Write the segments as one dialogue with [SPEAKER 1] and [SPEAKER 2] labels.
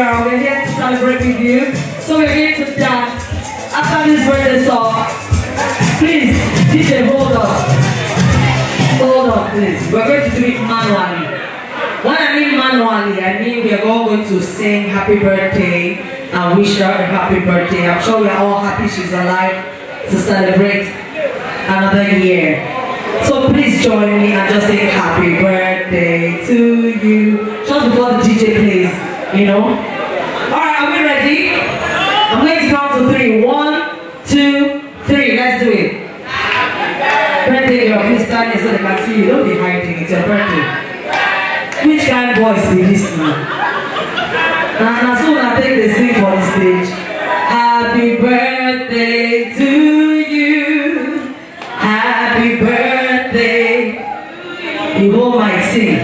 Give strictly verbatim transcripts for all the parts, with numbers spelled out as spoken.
[SPEAKER 1] We're here to celebrate with you, so we're here to dance after this birthday song. Please, D J, hold on. Hold on, please. We're going to do it manually. When I mean manually, I mean we're all going to sing happy birthday and wish her a happy birthday. I'm sure we're all happy she's alive to celebrate another year. So please join me and just say happy birthday to you. Just before the D J plays, you know. Alright, are we ready? I'm going to count to three. One, two, three. Let's do it. Birthday girl, please stand here so they can see you. Don't be hiding, it's your birthday. Which kind of voice be this now? Now soon I take the sing for the stage. Happy birthday to you. Happy birthday. You whole might sing.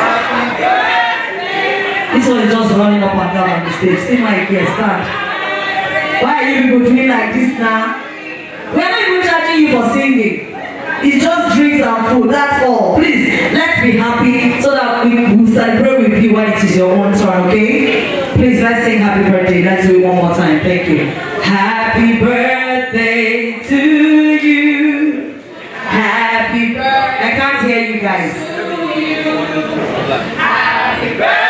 [SPEAKER 1] This one is just running up and down on the stage. See my ear, stand. Why are you people doing like this now? We are not even charging you for singing. It's just drinks and food, that's all. Please, let's be happy so that we will celebrate with you when it is your own turn, okay? Please, let's sing happy birthday. Let's do it one more time. Thank you. Happy birthday to you. Happy birthday. I can't hear you guys. Happy birthday.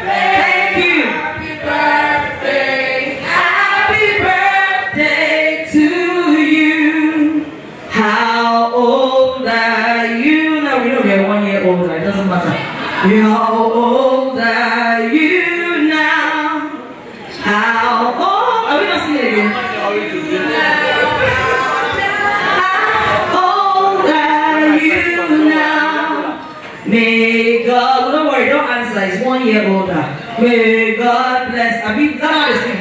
[SPEAKER 1] Older, it doesn't matter. How old are you now? How old? Are we not singing again? How old are you now? May God, don't worry, don't answer. It's one year older. May God bless. I mean, that's how to sing.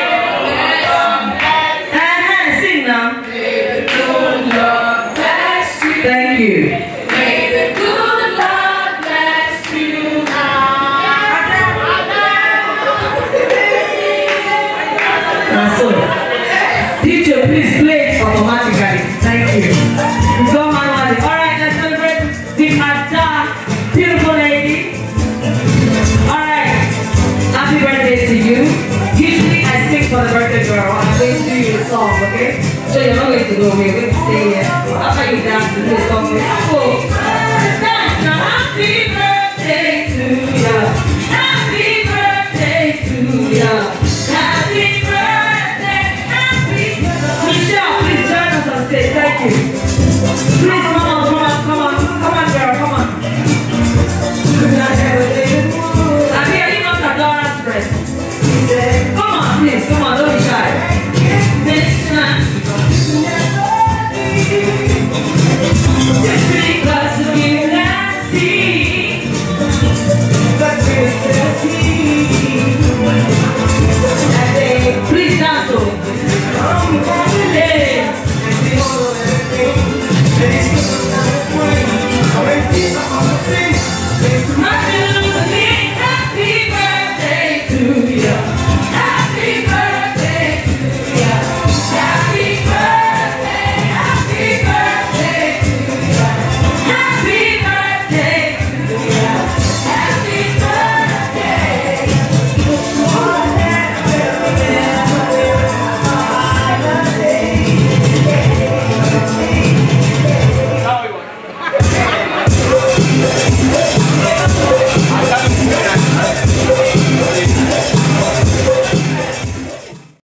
[SPEAKER 1] Uh-huh, sing now. May the good Lord bless you. Thank you. D J, please play it automatically. Thank you. Go manually. Alright, let's celebrate with Ada, beautiful lady. Alright, happy birthday to you. Usually I sing for the birthday girl. I'm going to do you a song, okay? So you're not going to go away. We're going to stay here. After you dance, to do a song. Oh.